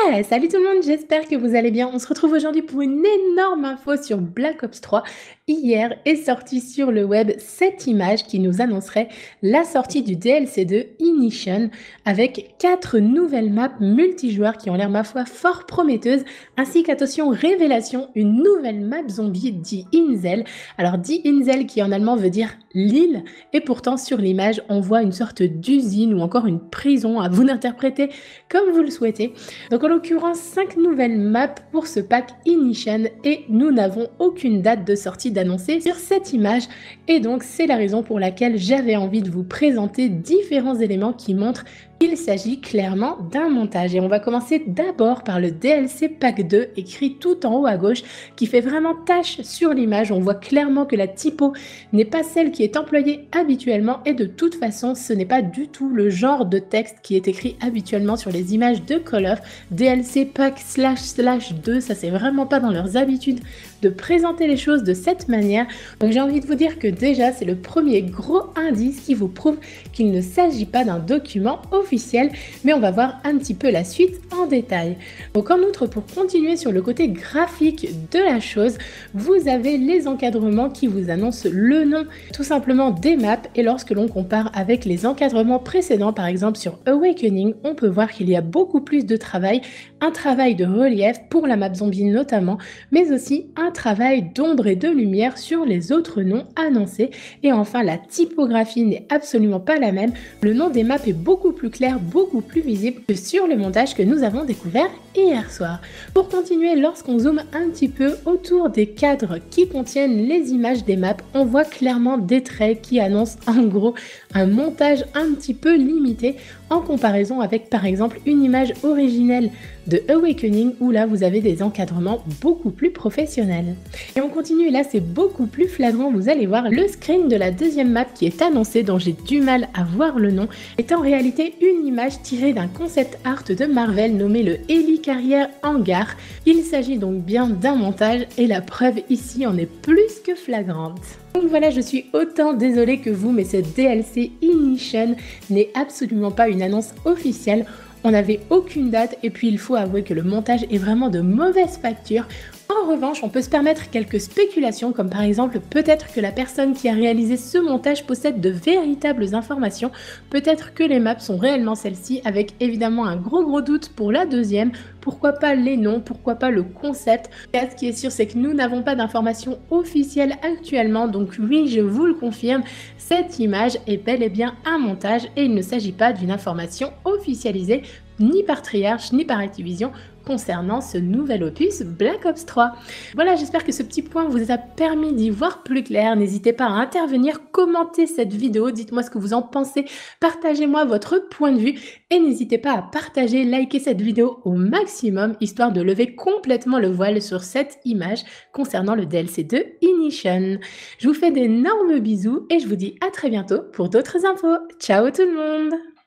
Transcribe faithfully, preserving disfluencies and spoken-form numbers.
Ouais, salut tout le monde, j'espère que vous allez bien. On se retrouve aujourd'hui pour une énorme info sur Black Ops trois. Hier est sortie sur le web cette image qui nous annoncerait la sortie du D L C de Ignition avec quatre nouvelles maps multijoueurs qui ont l'air ma foi fort prometteuses, ainsi qu'attention révélation, une nouvelle map zombie dit Insel. Alors dit Insel qui en allemand veut dire l'île, et pourtant sur l'image on voit une sorte d'usine ou encore une prison, à vous d'interpréter comme vous le souhaitez. Donc en l'occurrence, cinq nouvelles maps pour ce pack Ignition et nous n'avons aucune date de sortie d'annoncer sur cette image et donc c'est la raison pour laquelle j'avais envie de vous présenter différents éléments qui montrent qu'il s'agit clairement d'un montage. Et on va commencer d'abord par le D L C Pack deux, écrit tout en haut à gauche, qui fait vraiment tache sur l'image. On voit clairement que la typo n'est pas celle qui est employée habituellement et de toute façon, ce n'est pas du tout le genre de texte qui est écrit habituellement sur les images de Call of. D L C Pack slash slash deux, ça c'est vraiment pas dans leurs habitudes de présenter les choses de cette manière. Donc j'ai envie de vous dire que déjà, c'est le premier gros indice qui vous prouve qu'il ne s'agit pas d'un document officiel, mais on va voir un petit peu la suite en détail. Donc en outre, pour continuer sur le côté graphique de la chose, vous avez les encadrements qui vous annoncent le nom tout simplement des maps, et lorsque l'on compare avec les encadrements précédents, par exemple sur Awakening, on peut voir qu'il y a beaucoup plus de travail, un travail de relief pour la map zombie notamment, mais aussi un travail d'ombre et de lumière sur les autres noms annoncés. Et enfin, la typographie n'est absolument pas la même, le nom des maps est beaucoup plus clair, beaucoup plus visible que sur le montage que nous avons découvert hier soir. Pour continuer, lorsqu'on zoome un petit peu autour des cadres qui contiennent les images des maps, on voit clairement des traits qui annoncent en gros un montage un petit peu limité en comparaison avec par exemple une image originelle de Awakening où là vous avez des encadrements beaucoup plus professionnels. Et on continue, là c'est beaucoup plus flagrant, vous allez voir le screen de la deuxième map qui est annoncé, dont j'ai du mal à voir le nom, est en réalité une image tirée d'un concept art de Marvel nommé le Helicarrier Hangar. Il s'agit donc bien d'un montage et la preuve ici en est plus que flagrante. Donc voilà, je suis autant désolée que vous, mais ce D L C Ignition n'est absolument pas une annonce officielle. On n'avait aucune date et puis il faut avouer que le montage est vraiment de mauvaise facture. En revanche, on peut se permettre quelques spéculations, comme par exemple peut-être que la personne qui a réalisé ce montage possède de véritables informations, peut-être que les maps sont réellement celles-ci, avec évidemment un gros gros doute pour la deuxième, pourquoi pas les noms, pourquoi pas le concept. Et ce qui est sûr, c'est que nous n'avons pas d'informations officielles actuellement, donc oui, je vous le confirme, cette image est bel et bien un montage et il ne s'agit pas d'une information officialisée, ni par Treyarch, ni par Activision, concernant ce nouvel opus Black Ops trois. Voilà, j'espère que ce petit point vous a permis d'y voir plus clair. N'hésitez pas à intervenir, commenter cette vidéo, dites-moi ce que vous en pensez, partagez-moi votre point de vue et n'hésitez pas à partager, liker cette vidéo au maximum, histoire de lever complètement le voile sur cette image concernant le D L C de Ignition. Je vous fais d'énormes bisous et je vous dis à très bientôt pour d'autres infos. Ciao tout le monde!